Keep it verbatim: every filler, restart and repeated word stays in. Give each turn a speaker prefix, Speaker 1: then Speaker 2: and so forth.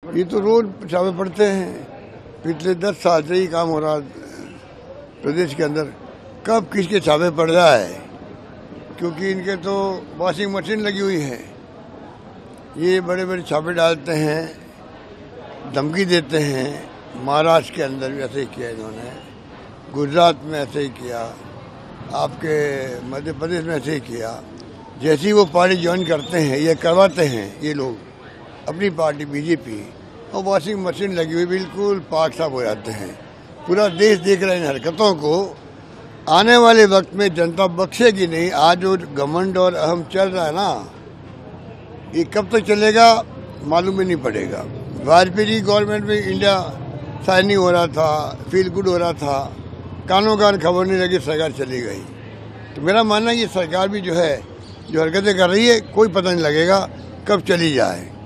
Speaker 1: ये तो रोज छापे पड़ते हैं। पिछले दस साल से ही काम हो रहा प्रदेश के अंदर। कब किसके छापे पड़ रहा है, क्योंकि इनके तो वॉशिंग मशीन लगी हुई है। ये बड़े बड़े छापे डालते हैं, धमकी देते हैं। महाराष्ट्र के अंदर भी ऐसे ही किया इन्होंने, गुजरात में ऐसे ही किया, आपके मध्य प्रदेश में ऐसे ही किया। जैसे ही वो पार्टी ज्वाइन करते हैं, ये करवाते हैं ये लोग अपनी पार्टी बीजेपी, और वॉशिंग मशीन लगी हुई बिल्कुल पाक साफ हो जाते हैं। पूरा देश देख रहा है इन हरकतों को। आने वाले वक्त में जनता बख्शेगी नहीं। आज जो घमंड और अहम चल रहा है ना, ये कब तक चलेगा मालूम ही नहीं पड़ेगा। वाजपेयी जी गवर्नमेंट में इंडिया साइनिंग हो रहा था, फील गुड हो रहा था, कानों कान खबर नहीं लगी, सरकार चली गई। तो मेरा मानना है कि सरकार भी जो है जो हरकतें कर रही है, कोई पता नहीं लगेगा कब चली जाए।